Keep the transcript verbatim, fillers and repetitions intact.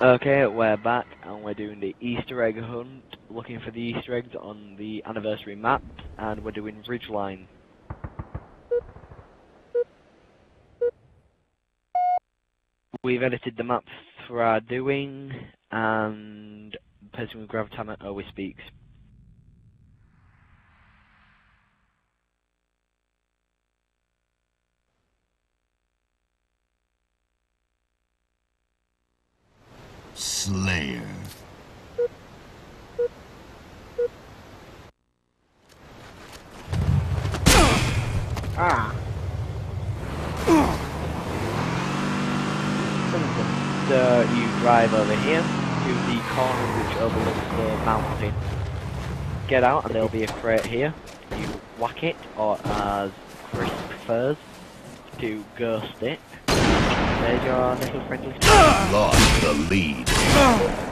Okay, we're back and we're doing the Easter egg hunt, looking for the Easter eggs on the anniversary map, and we're doing Ridgeline. We've edited the map for our doing, and the person with Gravitamet always speaks. Slayer. Ah. So you drive over here to the corner which overlooks the mountain. Get out and there'll be a crate here. You whack it, or as Chris prefers, to ghost it. There's your little friendly. Lost the lead.